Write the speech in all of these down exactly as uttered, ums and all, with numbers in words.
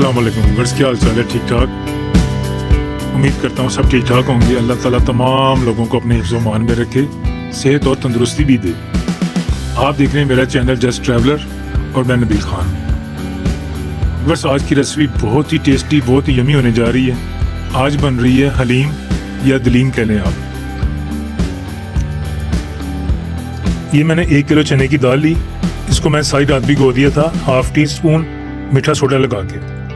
अस्सलाम वालेकुम व्यूअर्स, क्या हाल चाल है? ठीक ठाक। उम्मीद करता हूँ सब ठीक ठाक होंगे। अल्लाह ताला तमाम लोगों को अपने हिफ्ज़ मान में रखे, सेहत और तंदुरुस्ती भी दे। आप देख रहे हैं मेरा चैनल जस्ट ट्रैवलर और मैं नबील खान। व्यूअर्स, आज की रेसिपी बहुत ही टेस्टी, बहुत ही यमी होने जा रही है। आज बन रही है हलीम या दलीम कह लें आप। ये मैंने एक किलो चने की दाल ली, इसको मैं साइड हाथ भिगो दिया था हाफ टी स्पून मीठा सोडा लगा के।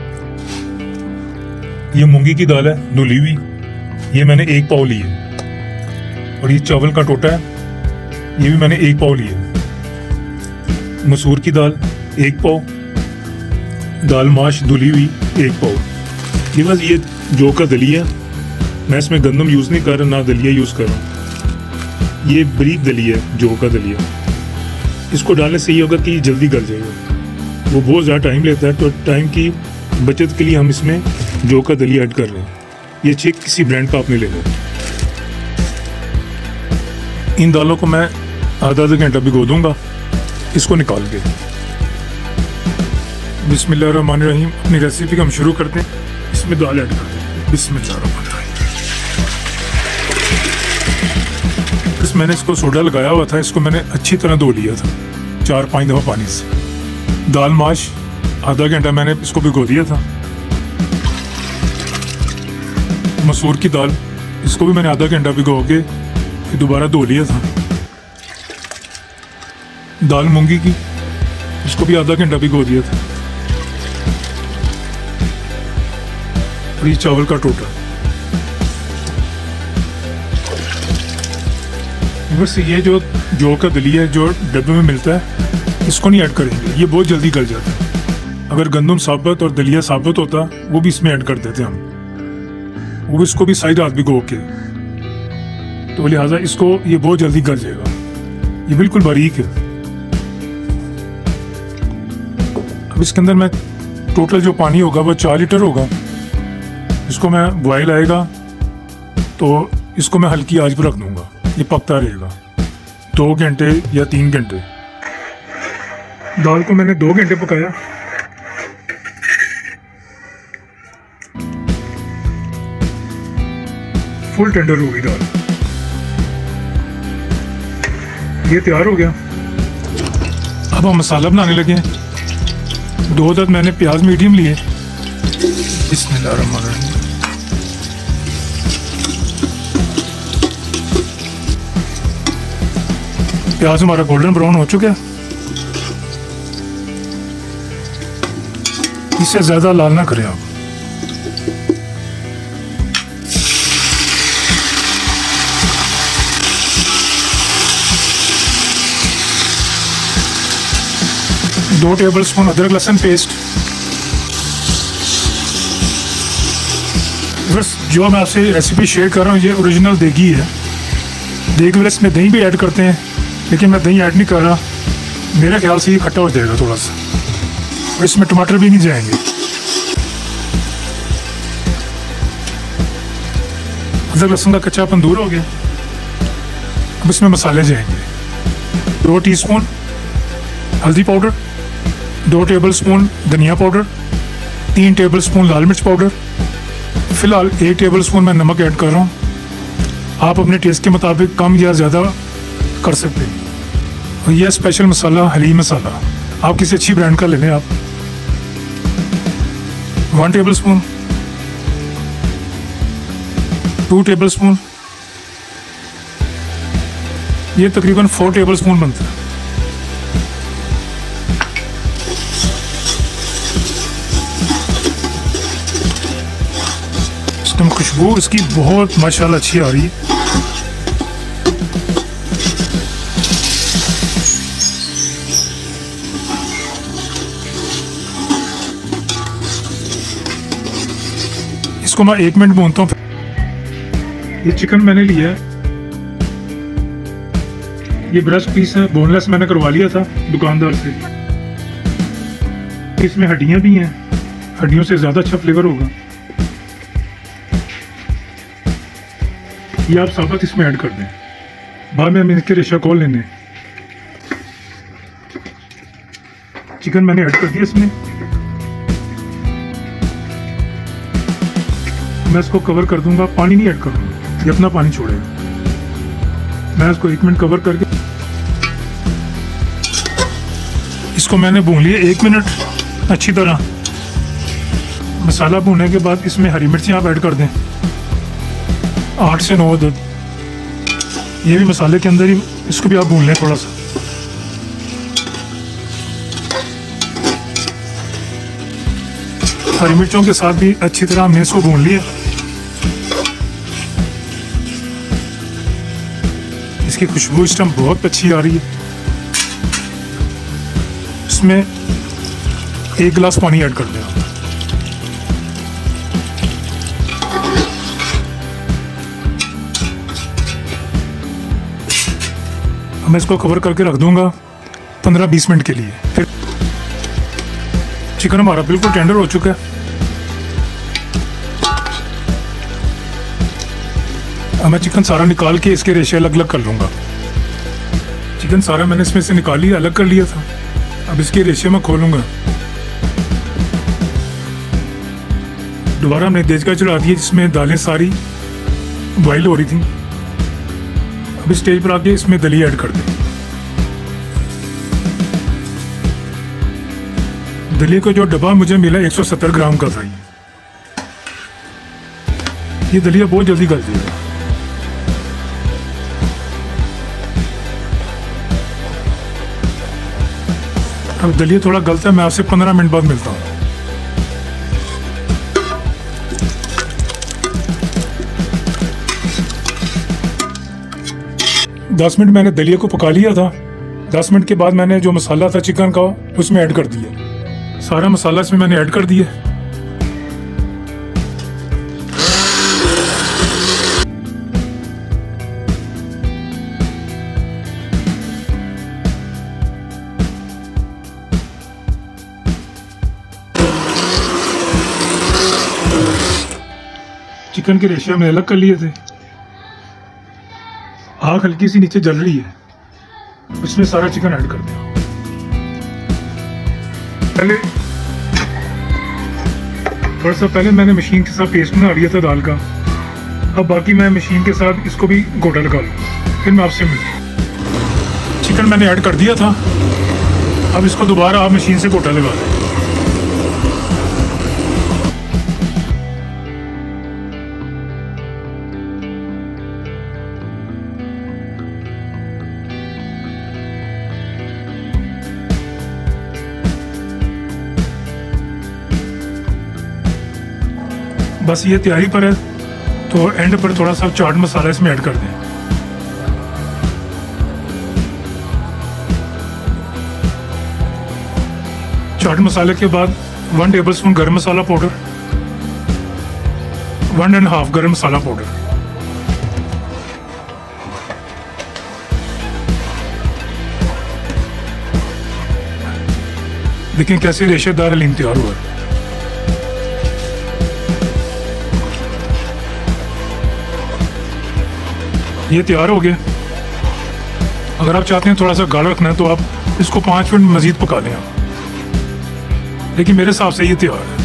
ये मूंगी की दाल है धुली हुई, ये मैंने एक पाव ली है। और ये चावल का टोटा है, ये भी मैंने एक पाव लिया। मसूर की दाल एक पाव, दाल माश धुली हुई एक पाव। ये बस ये जौ का दलिया, मैं इसमें गंदम यूज़ नहीं कर रहा, ना दलिया यूज़ कर रहा हूँ। ये बारीक दलिया है, जौ का दलिया। इसको डालने से ये होगा कि जल्दी गल जाएगा। वो बहुत ज़्यादा टाइम लेता है, तो टाइम की बचत के लिए हम इसमें जौ का दलिया ऐड कर रहे हैं। ये चेक किसी ब्रांड का आपने लेना है। इन दालों को मैं आधा आधा घंटा भिगो दूंगा, इसको निकाल के। बिस्मिल्लाहिर्रहमानिर्रहीम। अपनी रेसिपी को हम शुरू करते हैं। इसमें दाल ऐड करते हैं। बिस्मिल्लाहिर्रहमानिर्रहीम। इस मैंने इसको सोडा लगाया हुआ था, इसको मैंने अच्छी तरह धो लिया था चार पाँच दफ़ा पानी से। दाल माश आधा घंटा मैंने इसको भिगो दिया था। मसूर की दाल, इसको भी मैंने आधा घंटा भिगो के फिर दोबारा धो लिया था। दाल मूंगी की, इसको भी आधा घंटा भिगो दिया था। और ये चावल का टोटा। बस ये जो जौ का दलिया है जो डब्बे में मिलता है, इसको नहीं ऐड करेंगे, ये बहुत जल्दी गल जाता है। अगर गंदम साबुत और दलिया साबुत होता वो भी इसमें ऐड कर देते हम, वो इसको भी साइड हाथ भिगो के, तो लिहाजा इसको ये बहुत जल्दी गल जाएगा। ये बिल्कुल बारीक है। अब इसके अंदर मैं टोटल जो पानी होगा वो चार लीटर होगा। इसको मैं बॉयल आएगा तो इसको मैं हल्की आंच पर रख दूंगा, ये पकता रहेगा दो घंटे या तीन घंटे। दाल को मैंने दो घंटे पकाया। फुल टेंडर हो गई दाल। ये तैयार हो गया। अब हम मसाला बनाने लगे हैं। दो दर्द मैंने प्याज मीडियम लिए। बिस्मिल्लाहिर्रहमानिर्रहीम। प्याज हमारा गोल्डन ब्राउन हो चुका है। इससे ज्यादा लाल ना करें आप। दो टेबल स्पून अदरक लहसुन पेस्ट। बस जो मैं आपसे रेसिपी शेयर कर रहा हूँ ये ओरिजिनल देगी है। देगी वाले इसमें दही भी ऐड करते हैं, लेकिन मैं दही ऐड नहीं कर रहा। मेरे ख्याल से ये खट्टा हो जाएगा थोड़ा सा, और इसमें टमाटर भी नहीं जाएंगे। अदरक लहसुन का कच्चापन दूर हो गया। अब इसमें मसाले जाएंगे। दो टीस्पून हल्दी पाउडर, दो टेबलस्पून धनिया पाउडर, तीन टेबलस्पून लाल मिर्च पाउडर। फिलहाल एक टेबलस्पून मैं नमक ऐड कर रहा हूँ। आप अपने टेस्ट के मुताबिक कम या ज़्यादा कर सकते हैं। और यह स्पेशल मसाला हलीम मसाला, आप किसी अच्छी ब्रांड का ले लें। आप one tablespoon, two tablespoon, ये तकरीबन फोर टेबल स्पून बनता है। इसमें खुशबू इसकी बहुत माशाल्लाह अच्छी आ रही है। इसको मैं एक मिनट भूनता हूँ। ये चिकन मैंने लिया है, ये ब्रेस्ट पीस है, बोनलेस मैंने करवा लिया था दुकानदार से। इसमें हड्डियां भी हैं, हड्डियों से ज़्यादा अच्छा फ्लेवर होगा। ये आप साबुत इसमें ऐड कर दें, बाद में हमें इसके रेशा खोल लेने। चिकन मैंने ऐड कर दिया इसमें। मैं इसको कवर कर दूंगा, पानी नहीं ऐड करूंगा, ये अपना पानी छोड़ेगा। मैं इसको एक मिनट कवर करके इसको मैंने भून लिया एक मिनट अच्छी तरह। मसाला भूनने के बाद इसमें हरी मिर्ची आप ऐड कर दें, आठ से नौ अदद। ये भी मसाले के अंदर ही, इसको भी आप भून लें थोड़ा सा। हरी मिर्चों के साथ भी अच्छी तरह हमने इसको भून लिया। इसकी खुशबू इस टाइम बहुत अच्छी आ रही है। इसमें एक गिलास पानी ऐड कर दें। मैं इसको कवर करके रख दूंगा पंद्रह बीस मिनट के लिए। फिर चिकन हमारा बिल्कुल टेंडर हो चुका है। अब मैं चिकन सारा निकाल के इसके रेशे अलग अलग कर लूँगा। चिकन सारा मैंने इसमें से निकाल लिया, अलग कर लिया था। अब इसके रेशे में खोलूँगा। दोबारा हमने देचका चढ़ा दिया जिसमें दालें सारी बॉइल हो रही थी। अब इस स्टेज पर आके इसमें दलिया ऐड कर दें। दलिया का जो डब्बा मुझे मिला एक सौ सत्तर ग्राम का था। ये दलिया बहुत जल्दी गल जाएगा। अब दलिया थोड़ा गलता है, मैं आपसे पंद्रह मिनट बाद मिलता हूँ। दस मिनट मैंने दलिया को पका लिया था। दस मिनट के बाद मैंने जो मसाला था चिकन का उसमें ऐड कर दिया। सारा मसाला इसमें मैंने ऐड कर दिया। चिकन के रेशे हमने अलग कर लिए थे। आग हल्की सी नीचे जल रही है, उसमें सारा चिकन ऐड कर दिया। पहले थोड़ा सा पहले मैंने मशीन के साथ पेस्ट बना लिया था दाल का। अब बाकी मैं मशीन के साथ इसको भी गोटा लगा लूँ, फिर मैं आपसे मिलूँ। चिकन मैंने ऐड कर दिया था। अब इसको दोबारा आप मशीन से गोटा लगा दें। बस ये तैयारी पर है, तो एंड पर थोड़ा सा चाट मसाला इसमें ऐड कर दें। चाट मसाले के बाद one tablespoon garam masala powder, one and half garam masala powder. देखिए कैसे रेशेदार हलीम तैयार हुआ है। ये तैयार हो गया। अगर आप चाहते हैं थोड़ा सा गाढ़ा रखना है तो आप इसको पाँच मिनट मजीद पका लें, लेकिन मेरे हिसाब से ये तैयार है।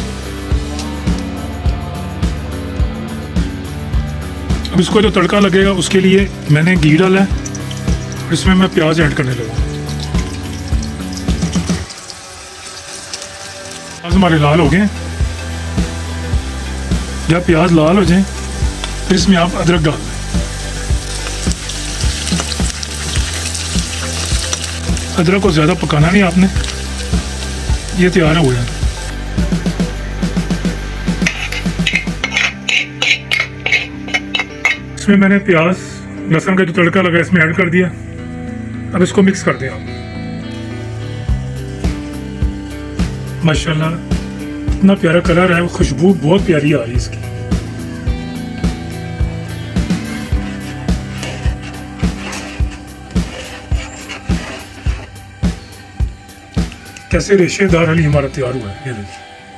अब इसको जो तड़का लगेगा उसके लिए मैंने घी डाला है और इसमें मैं प्याज ऐड करने लगा। प्याज हमारे लाल हो गए। जब प्याज लाल हो जाए फिर इसमें आप अदरक डाल दें। अदरक को ज़्यादा पकाना नहीं आपने, ये तैयार हो गया। इसमें मैंने प्याज लहसुन का जो तड़का लगा इसमें ऐड कर दिया। अब इसको मिक्स कर दें आप। माशाल्लाह इतना प्यारा कलर है, खुशबू बहुत प्यारी आ रही है इसकी। कैसे रेशेदार हलीम हमारा तैयार हुआ है, ये देखिए।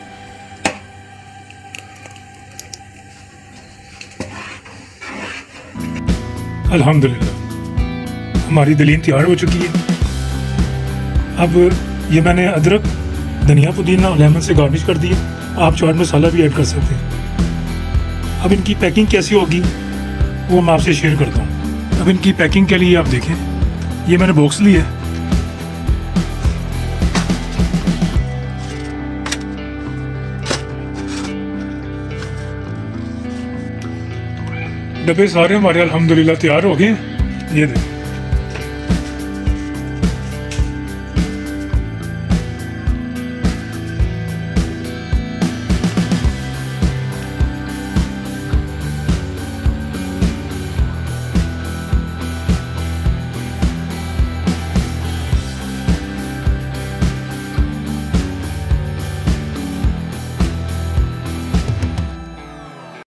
अल्हम्दुलिल्लाह हमारी दलीन तैयार हो चुकी है। अब ये मैंने अदरक, धनिया, पुदीना और लेमन से गार्निश कर दिया। आप चाट मसाला भी ऐड कर सकते हैं। अब इनकी पैकिंग कैसी होगी वो मैं आपसे शेयर करता हूँ। अब इनकी पैकिंग के लिए आप देखें, ये मैंने बॉक्स ली है। डब्बे सारे हमारे अल्हम्दुलिल्लाह तैयार हो गए। ये देख,